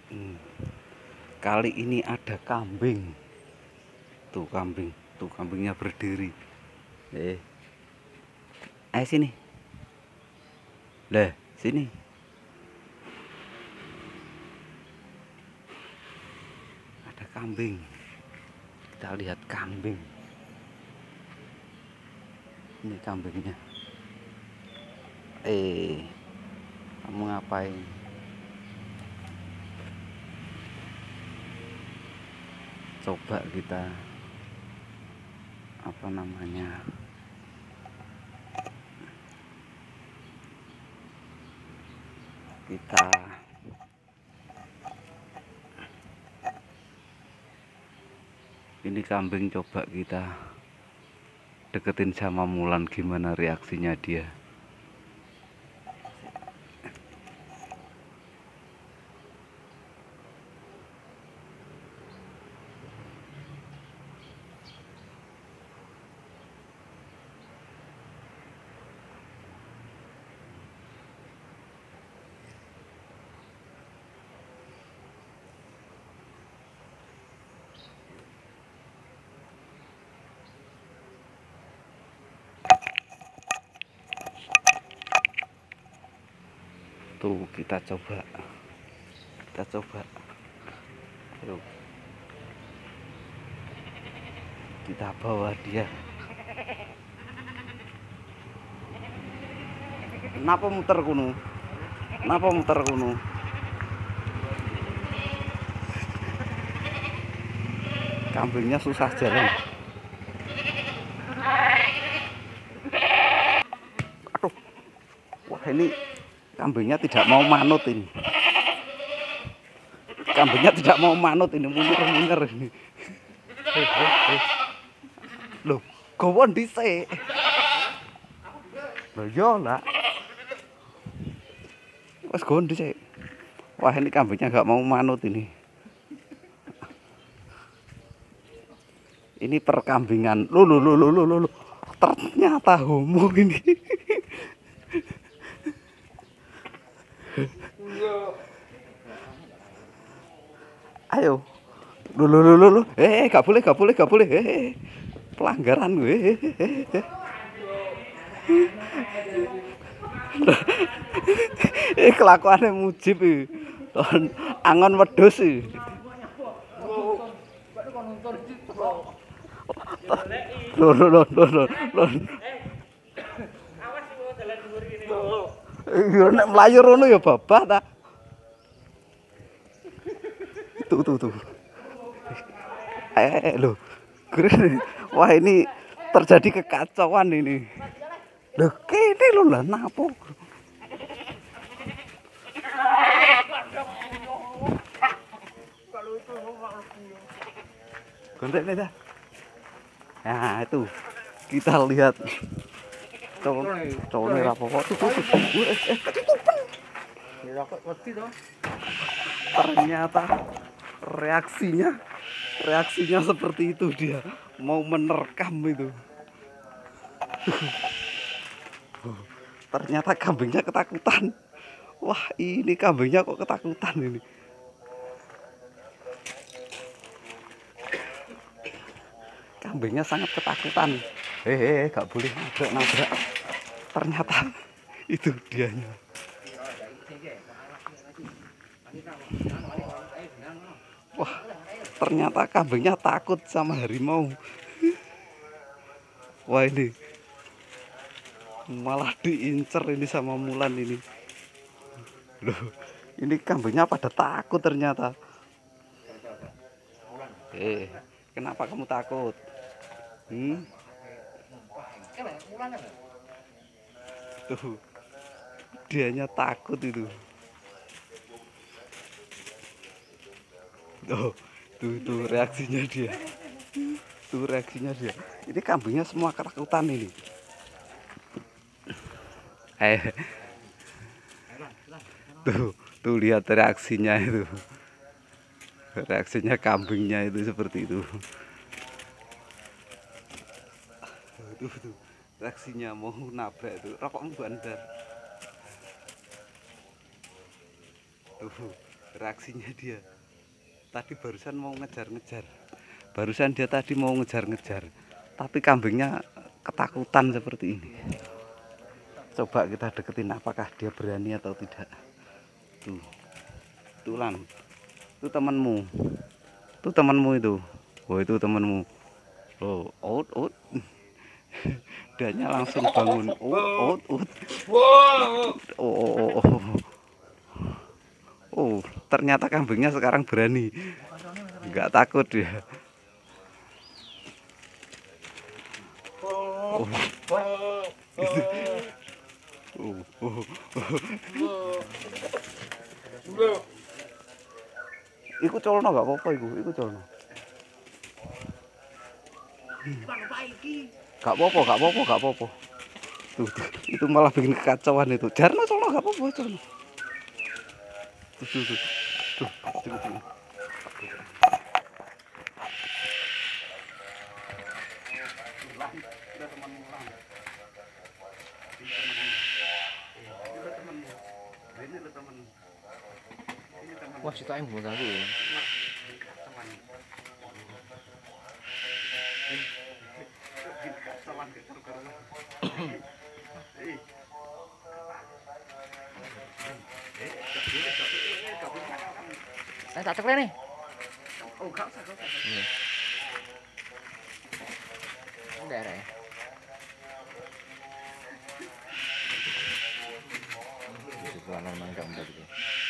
Hmm. Kali ini ada kambing. Tuh kambing, tuh kambingnya berdiri. Ayo sini. Lah, sini. Ada kambing. Kita lihat kambing. Ini kambingnya. Kamu ngapain? Coba kita apa namanya? Ini kambing, coba kita deketin sama Mulan, gimana reaksinya dia. Tuh kita coba ayo kita bawa dia. Kenapa muter kuno? Kambingnya susah jalan. Aduh, wah ini kambingnya tidak mau manut ini. Munyer ini. Loh, gowon dhisik. Loh yo lah. Wes gowon dhisik. Wah, ini kambingnya nggak mau manut ini. Ini perkambingan. Loh. Ternyata homo ini. Ayo. Loh. Gak boleh. Pelanggaran gue. Kelakuannya mujib iki. Angon wedhus iki. Loh. Yo nek mlayu rono ya babah ta. Tuh. Loh. Wah, ini terjadi kekacauan ini. Loh, kene lho lah napa? Gontek dah. Nah, itu. Kita lihat. Cowoknya apa kok ternyata reaksinya seperti itu, dia mau menerkam itu. Ternyata kambingnya ketakutan. Wah, ini kambingnya kok ketakutan ini. Kambingnya sangat ketakutan. Gak boleh nabrak. Ternyata itu dianya. Wah, ternyata kambingnya takut sama harimau. Wah, ini malah diincer ini sama Mulan ini. Loh, ini kambingnya pada takut ternyata. Kenapa kamu takut? Tuh, dianya takut itu. Tuh reaksinya dia. Ini kambingnya semua ketakutan ini. Tuh lihat reaksinya itu. Reaksinya kambingnya itu seperti itu. Tuh reaksinya mau nabrak itu. Rokokmu bandar. Tuh reaksinya dia. Tadi barusan mau ngejar-ngejar. Barusan dia tadi mau ngejar-ngejar. Tapi kambingnya ketakutan seperti ini. Coba kita deketin apakah dia berani atau tidak. Tuh. Tuh Lan. Itu temanmu. Itu temanmu itu. Oh, itu temanmu. Oh, out. Dianya langsung bangun. Out. Oh. Oh, ternyata kambingnya sekarang berani. Enggak takut dia. Oh. Iku colno gak apa-apa iku colno. Gak apa-apa. Tuh, itu malah bikin kekacauan itu. Jarno colno gak apa-apa colno. Tuh. Wah, si Taim mau ganggu ya. Tak cek nih. Oh, gak usah. Udah ya. Itu pelanan mangga gitu.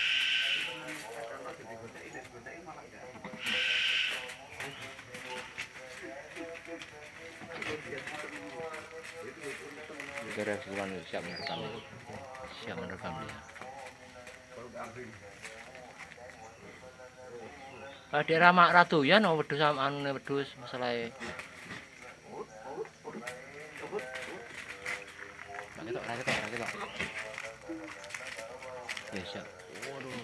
Itu reaksi bulan siap merekam dia. Daerah Mak Ratu ya no wedhus sama anu wedhus masalah. Ra ketok. Ya siap. Waduh.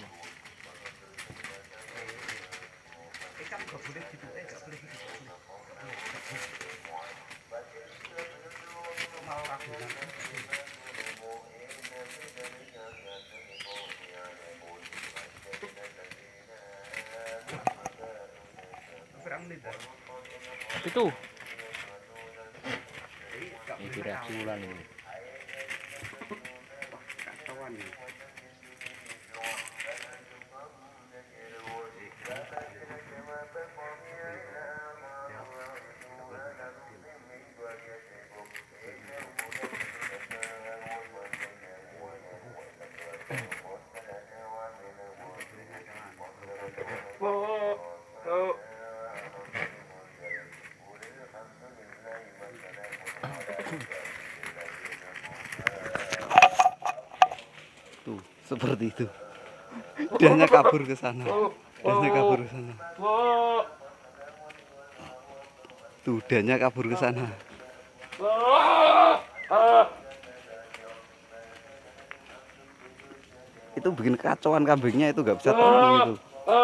Itu reaksi bulan ini. Tuh, seperti itu. Dianya kabur ke sana. Tuh, dianya kabur ke sana. Itu bikin kacauan kambingnya itu gak bisa tenang itu.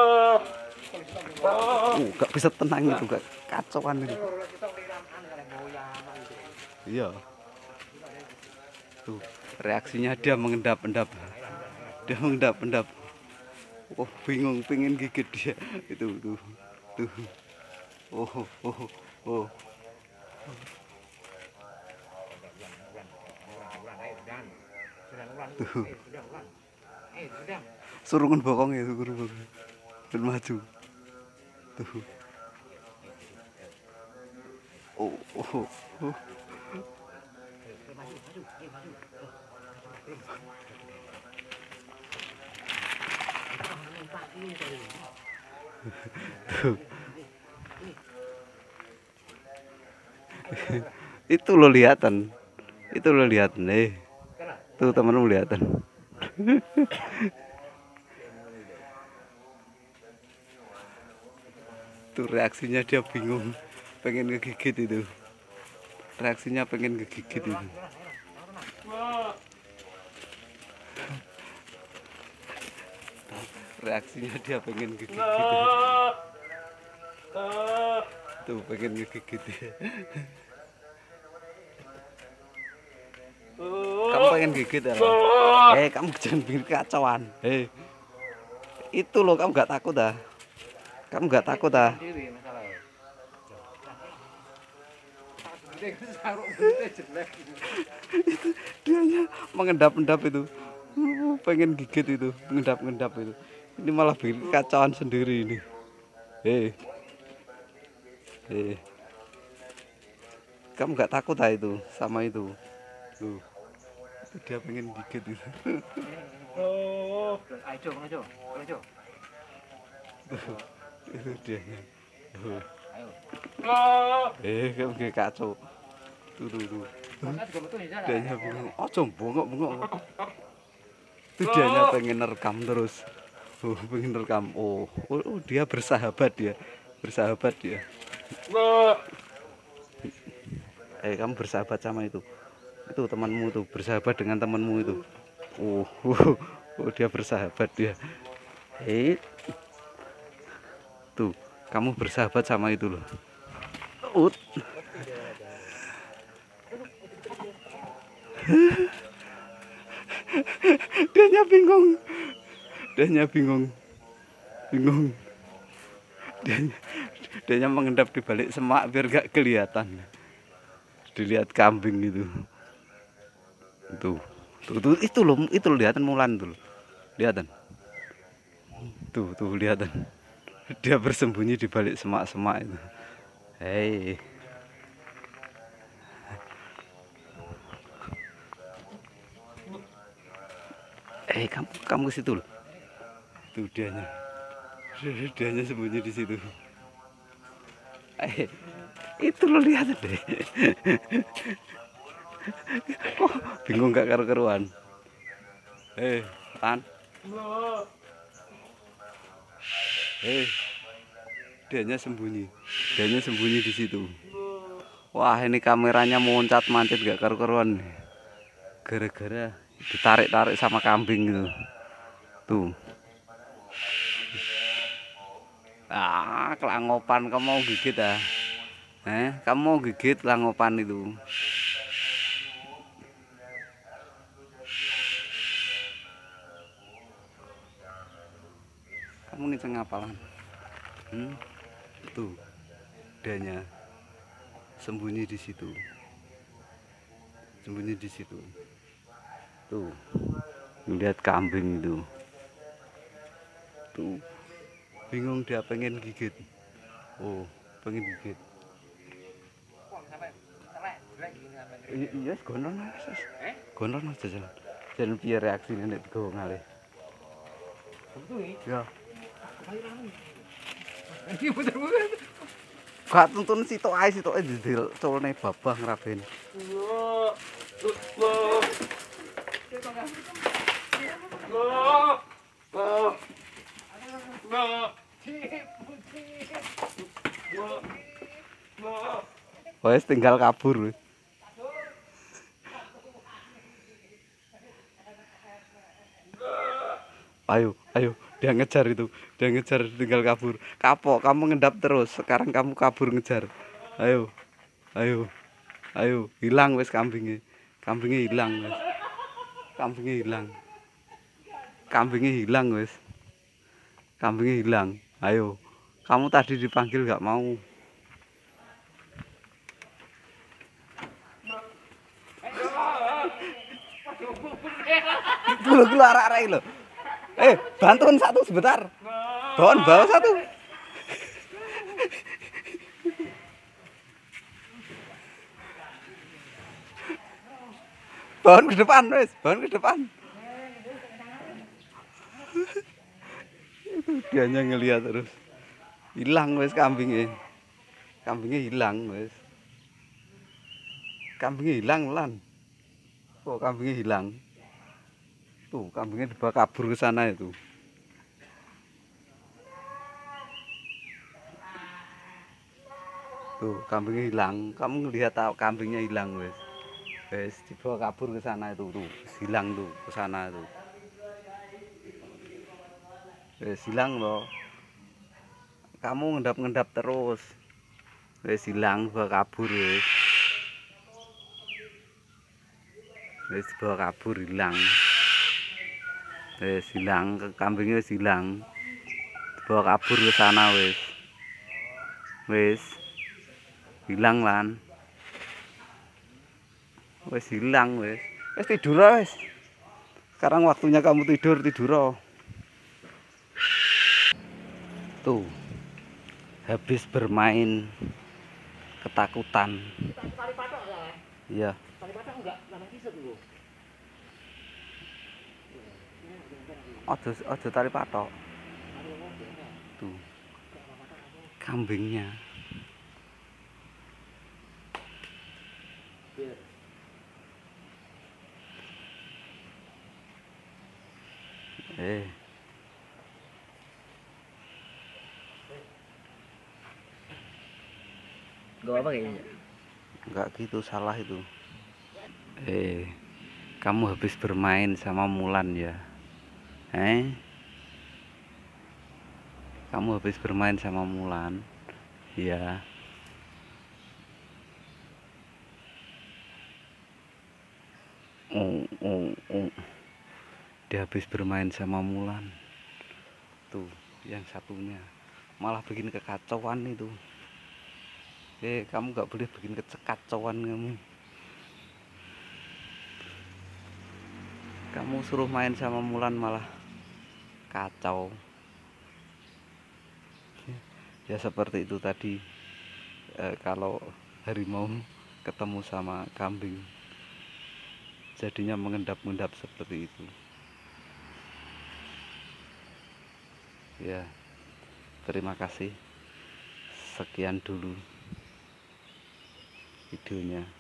Gak bisa tenang itu, gak kacauan itu. Iya. Tuh, reaksinya dia mengendap-endap. Oh, bingung pengen gigit dia. Itu tuh. Oh. Tuh. Surungan bokong ya, dan maju. Tuh. Oh. Tuh. Itu lo lihatan. Tuh temanmu lihatan. Tuh reaksinya dia bingung, pengen ngegigit itu. Reaksinya pengen ngegigit itu. Reaksinya dia pengen ngegigit itu. Tuh pengen ngegigit dia. Kamu pengen gigit ya? Kamu jangan bikin kacauan. Itu loh, kamu nggak takut ah? Kamu nggak takut ah? Sendiri masalah. Dianya mengendap-endap itu. Pengen gigit itu, mengendap-endap itu. Ini malah bikin kacauan sendiri ini. Eh, kamu nggak takut ah itu sama itu? Tuh, itu dia pengen gigit itu. Oh, ayo, ayo, ayo. Itu dia. Ayo. Kamu kayak kacau. Tuh. Dianya bingung. Oh, bongok. Itu dianya pengen rekam terus. Pengen rekam. Dia bersahabat dia. Kamu bersahabat sama itu. Itu temanmu tuh, bersahabat dengan temanmu itu. Dia bersahabat dia. Tuh, kamu bersahabat sama itu loh. Dianya bingung. Dianya mengendap di balik semak biar gak kelihatan. Dilihat kambing itu. Tuh, itu loh, lihatan Mulan tuh. Lihatan. Tuh, lihatan. Dia bersembunyi di balik semak-semak itu. Kamu ke situ loh. Tuh dianya sembunyi di situ. Itu lo lihat deh. Kok bingung gak karu-karuan? Tan. Dianya sembunyi di situ. Wah, ini kameranya moncat-mancit gak karu-karuan. Gara-gara ditarik-tarik sama kambing itu. Tuh. Kelangopan, kamu mau gigit ah? Kamu mau gigit kelangopan itu? Kamu ngiceng apalan? Tuh, dianya sembunyi di situ. Tuh, lihat kambing itu. Tuh, bingung dia pengen gigit. Pengen gigit. Iya, gondrong mas. Gondrong mas jalan. Jalan piye reaksinya nek digawa ngalih. Ya. Gak tuntun sitok ae sitoke dicolne babah ngraben. Wes tinggal kabur. Ayo, dia ngejar itu. Tinggal kabur. Kapok, kamu ngendap terus. Sekarang kamu kabur ngejar. Ayo. Hilang wes kambingnya. Hilang wes. Kambingnya hilang wes. Ayo. Kamu tadi dipanggil gak mau. Dulu arek-arek lho. Bantuin satu sebentar. Bawa satu. Bawa ke depan wes, Dianya ngelihat terus. Hilang wes kambingnya. Hilang wes. Hilang lan. Kambingnya hilang. Tuh, kambingnya dibawa kabur ke sana itu. Tuh, kambingnya hilang. Kamu ngelihat tahu kambingnya hilang wes. Dibawa kabur ke sana itu tuh. Hilang tuh ke sana tuh. Hilang loh. Kamu ngendap terus. Hilang, bawa kabur wes. Dibawa kabur hilang. Hilang, kambingnya hilang. Bawa kabur ke sana wis. Wis hilang lan. Wis hilang wis. Wis tidur wis. Sekarang waktunya kamu tidur, tidur. Tuh. Habis bermain ketakutan. Tali patok ya? Iya. Tali patok enggak kisut dulu. Ojo tali patok. Tuh. Kambingnya. Gak apa kayaknya. Enggak gitu, salah itu. Kamu habis bermain sama Mulan ya? Kamu habis bermain sama Mulan? Ya. Dia habis bermain sama Mulan. Tuh, yang satunya malah bikin kekacauan itu. Kamu nggak boleh bikin kekacauan kamu. Kamu suruh main sama Mulan malah kacau. Ya seperti itu tadi. Kalau harimau ketemu sama kambing, jadinya mengendap-endap seperti itu. Ya, terima kasih. Sekian dulu videonya.